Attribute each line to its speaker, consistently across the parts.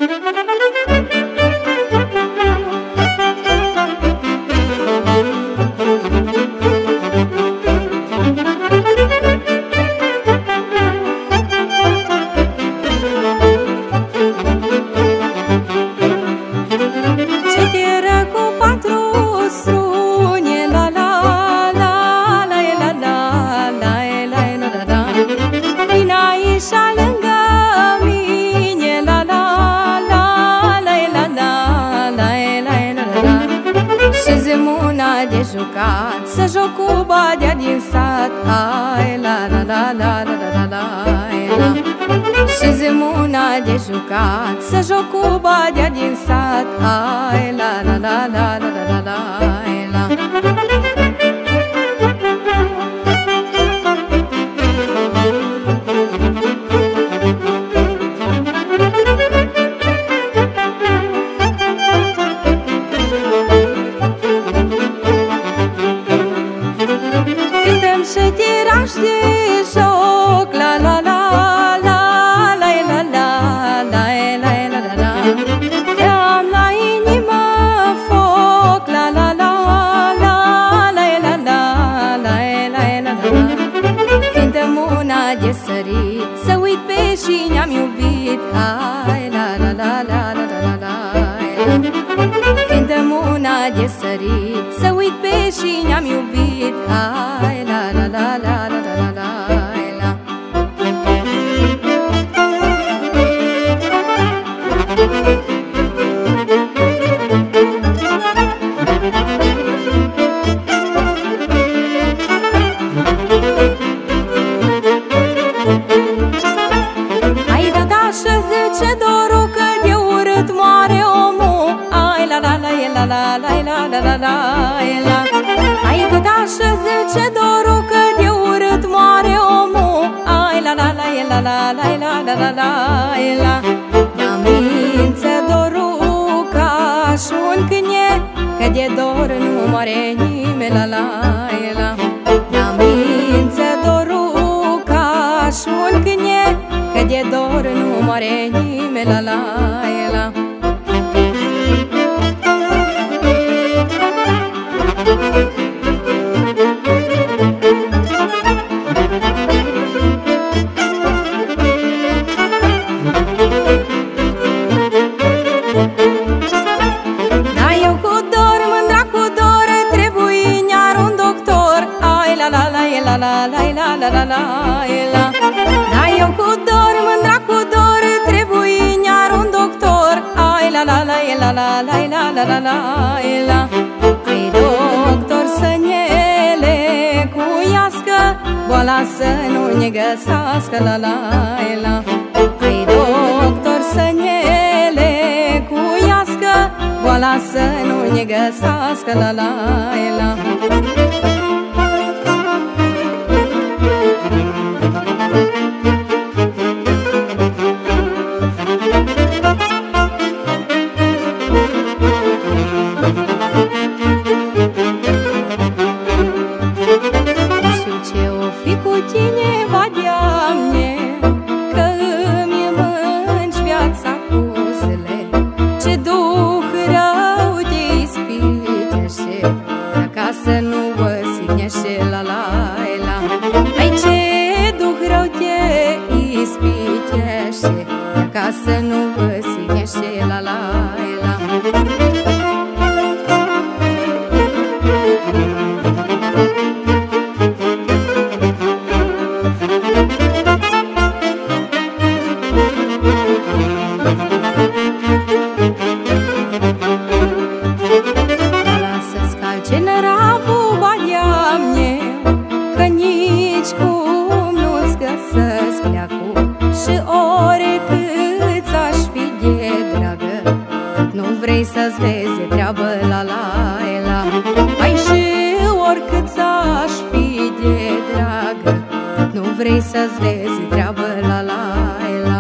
Speaker 1: De jucat, să joc cu badea din sat. Ai la la la la la la la la. Și zimuna de jucat, să joc cu badea din sat. Ai la la la la la la la la. Și tiraș de joc, la la la la la la la la la la la la. Am la inimă foc, la la la la la la la la la la la. Cântăm una de sărit, să uit pe cine am iubit. Ai la la la la la la la la. Cântăm una de sărit, să uit pe cine am iubit. Ai la la la la la la la la. Ai da și zice dorul că de urât moare omul. Ai la la la la la la la la la la. Ai da și zice dorul că de urât moare omul. Ai la la la la la la la la la la. Ne-amință dorul ca și un câine, că de dor nu moare nimeni. La la la. Ne-amință dorul ca și un câine, că de dor nu moare nimeni. La la la. La la la la la la. Da, eu cu dor, mândra cu dor, trebuie iar un doctor. Ai la la la la la la la la la la. Ai doctor să ne lecuiască, boala să nu ne găsească. La la la. Ai doctor să ne lecuiască, boala să nu ne găsească. La la la. Să nu vă signește la la la. Ai ce duh rău te ispitește, ca să nu vă signește la la la. Lasă-ți calce năravul badea meu, că nici cum nu-ți găsesc leacul. Și oricât ți-aș fi de dragă, nu vrei să-ți vezi treabă. La la la. Ai și oricât ți-aș fi de dragă, nu vrei să-ți vezi treabă. La la la.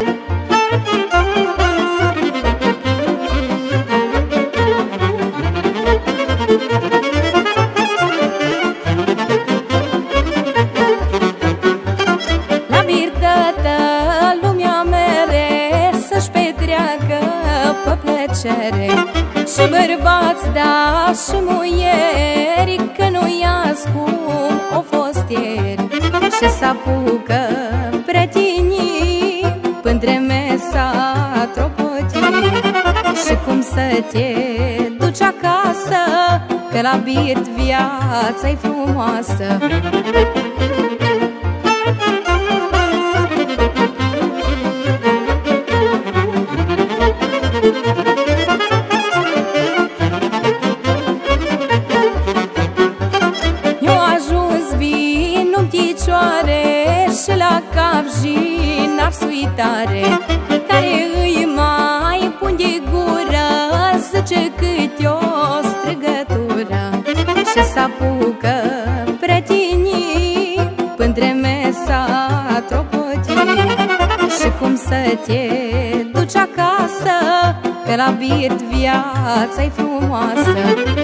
Speaker 1: La vir toată lumea mere să-și petreacă, cere. Și bărbați, da, și muieri, că nu-i ascum o fost ieri. Și s-apucă pretinii pântre mesa tropotii. Și cum să te duci acasă, că la birt viața-i frumoasă. Și la cap jinar suitare, care îi mai pun de gură, zice cât o strigătură. Și s-apucă pretinii pântre mesa tropotii. Și cum să te duci acasă, că la birt viața-i frumoasă.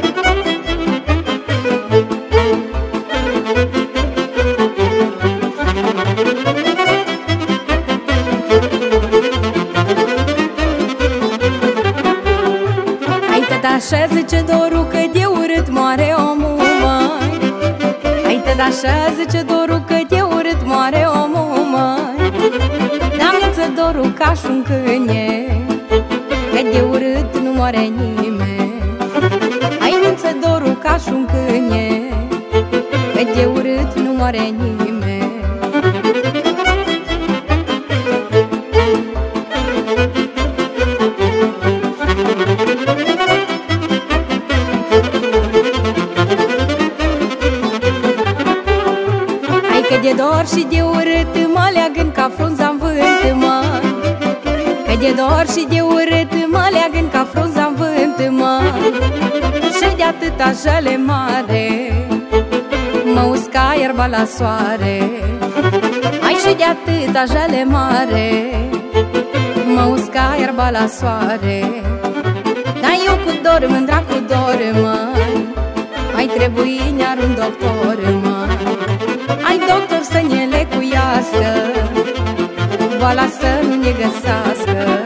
Speaker 1: Așa zice Doru că de urât moare omul, măi. Hai te așa zice Doru că de urât moare omul, măi. Da-mi-ță Doru ca-și un câine, că de urât nu moare nimeni. Hai mi-ță Doru ca-și un câine, că de urât nu moare nimeni. Că de dor și de urât mă leagăn ca frunza-n vânt, măi. Că de dor și de urât mă leagăn ca frunza-n vânt, măi. Și de atâta jale mare mă usca iarba la soare. Ai și de atâta jale mare mă usca iarba la soare. Dar eu cu dor, mândra cu dor, măi, mai trebuie iar un doctor, măi. Ai doctor să ne lecuiască, boala să nu ne găsească.